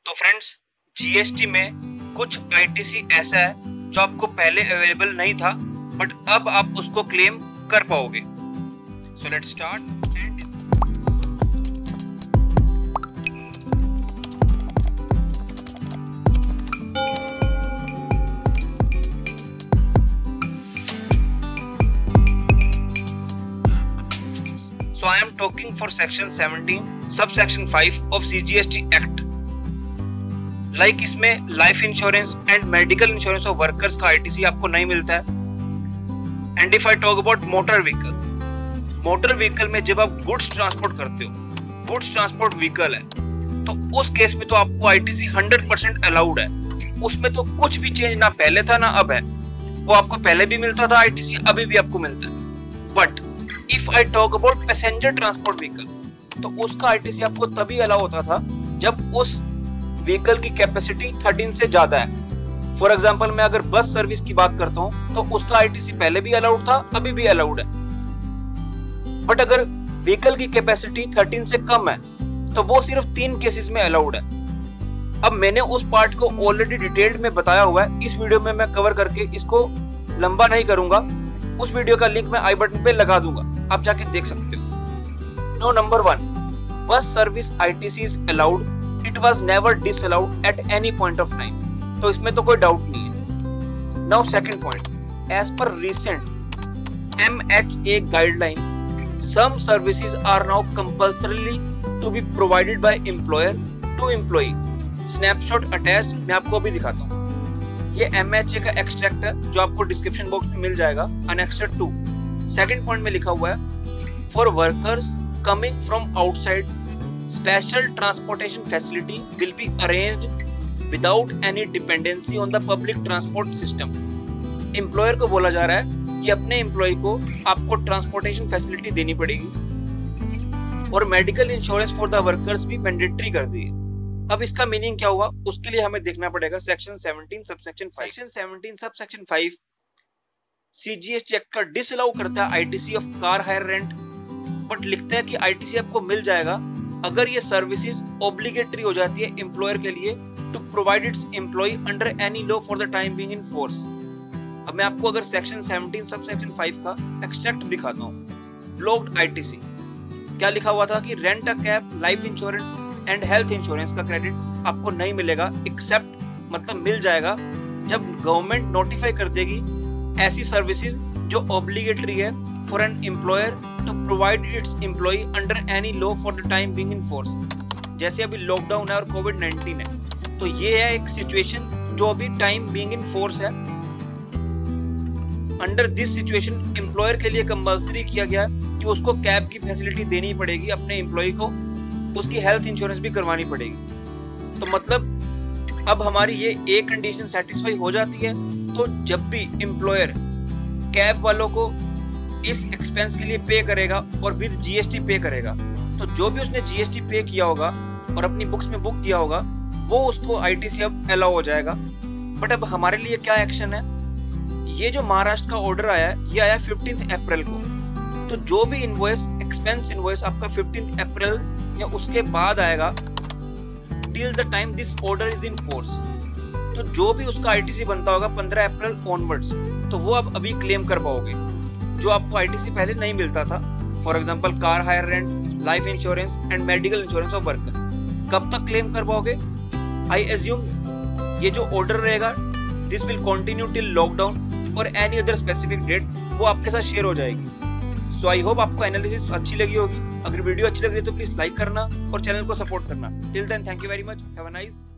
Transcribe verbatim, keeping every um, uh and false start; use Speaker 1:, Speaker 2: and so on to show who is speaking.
Speaker 1: तो friends, GST में कुछ आईटीसी ऐसा है जो आपको पहले अवेलेबल नहीं था, बट अब आप उसको क्लेम कर पाओगे। So let's start and So I am talking for section seventeen, subsection five of C G S T Act. Like इसमें life insurance and medical insurance of workers का आईटीसी आपको नहीं मिलता है। And if I talk about motor vehicle, motor vehicle में जब आप goods transport करते हो, गुड्स ट्रांसपोर्ट व्हीकल है, तो उस केस में तो आपको आईटीसी हंड्रेड परसेंट अलाउड है। उसमें तो कुछ भी चेंज ना पहले था ना अब है। वो आपको पहले भी मिलता था आईटीसी, अभी भी आपको मिलता है। But if I talk about passenger transport vehicle, तो उसका आईटीसी आपको तभी अलाउ होता था जब उस व्हीकल की कैपेसिटी थर्टीन से ज्यादा है। फॉर एग्जांपल, मैं अगर बस सर्विस की बात करता हूं तो उसका आईटीसी पहले भी अलाउड था, अभी भी अलाउड है। बट अगर व्हीकल की कैपेसिटी थर्टीन से कम है तो वो सिर्फ तीन केसेस में अलाउड है। अब मैंने उस पार्ट को ऑलरेडी डिटेल्ड में बताया हुआ है, इस वीडियो में मैं कवर करके इसको लंबा नहीं करूंगा। उस वीडियो का लिंक मैं आई बटन पे लगा दूंगा, आप जाके देख सकते हो। No number one, bus service ITC is allowed, it was never disallowed at any point of time. तो इसमें तो कोई डाउट नहीं है। Now second point, as per recent MHA guideline, some services are now compulsorily to be provided by employer to employee. Snapshot attached मैं आपको अभी दिखाता हूँ। ये एमएचए का एक्सट्रैक्ट है जो आपको डिस्क्रिप्शन बॉक्स में मिल जाएगा, अनेक्सर टू। सेकंड पॉइंट में लिखा हुआ है, for workers coming from outside, special transportation facility will be arranged without any dependency on the public transport system. Employer को बोला जा रहा है कि अपने एम्प्लॉय को आपको ट्रांसपोर्टेशन फैसिलिटी देनी पड़ेगी, और medical insurance for the workers भी मैंडेटरी कर दी है। अब इसका मीनिंग क्या हुआ, उसके लिए हमें देखना पड़ेगा section seventeen subsection five. Section seventeen subsection five CGST act का डिसअलाउ करता है ITC of car hire rent, but लिखता है कि आईटीसी आपको मिल जाएगा अगर ये सर्विसेज ऑब्लिगेटरी हो जाती है एम्प्लॉयर के लिए to provide its employee under any law for the time being in force. अब मैं आपको अगर सेक्शन सेवनटीन सबसेक्शन फाइव का एक्सट्रैक्ट दिखाता हूँ। ब्लॉक्ड आईटीसी क्या लिखा हुआ था कि rent a cab, life insurance and health insurance का क्रेडिट आपको नहीं मिलेगा, एक्सेप्ट मतलब मिल जाएगा जब गवर्नमेंट नोटिफाई कर देगी ऐसी सर्विसेज जो ऑब्लिगेटरी है for an employer to provide its employee under any law for the time being in force. जैसे अभी लॉकडाउन है और कोविड नाइनटीन है, तो ये है एक सिचुएशन जो अभी टाइम बीइंग इन फोर्स है। अंडर दिस सिचुएशन एम्प्लॉयर के लिए कंपल्सरी किया गया कि उसको कैब की फैसिलिटी देनी पड़ेगी अपने एम्प्लॉय को, उसकी हेल्थ इंश्योरेंस भी करवानी पड़ेगी। तो मतलब अब हमारी ये एक कंडीशन सेटिस्फाई हो जाती है, तो जब भी एम्प्लॉयर कैब वालों को इस एक्सपेंस के लिए पे करेगा और विद जीएसटी पे करेगा, तो जो भी उसने जीएसटी पे किया होगा और अपनी बुक्स में बुक किया होगा, वो उसको आईटीसी अब अलाउ हो जाएगा। बट अब हमारे लिए क्या एक्शन है, ये जो महाराष्ट्र का ऑर्डर आया है, ये आया फिफ्टींथ अप्रैल को। तो जो भी इनवॉइस, एक्सपेंस इनवॉइस आपका फिफ्टींथ अप्रैल या उसके बाद आएगा, till the time this order is in force, तो जो भी उसका आईटीसी बनता होगा पंद्रह अप्रैल ऑनवर्ड्स, तो वो आप अभी क्लेम कर पाओगे, जो आपको आईटीसी पहले नहीं मिलता था। For example car hire rent, life insurance and medical insurance of worker. कब तक क्लेम कर पाओगे? आई एज्यूम ये जो ऑर्डर रहेगा, this will continue till lockdown और एनी अदर स्पेसिफिक डेट, वो आपके साथ शेयर हो जाएगी। सो आई होप आपको एनालिसिस अच्छी लगी होगी। अगर वीडियो अच्छी लगी तो प्लीज लाइक करना और चैनल को सपोर्ट करना। Till then, thank you very much, have a nice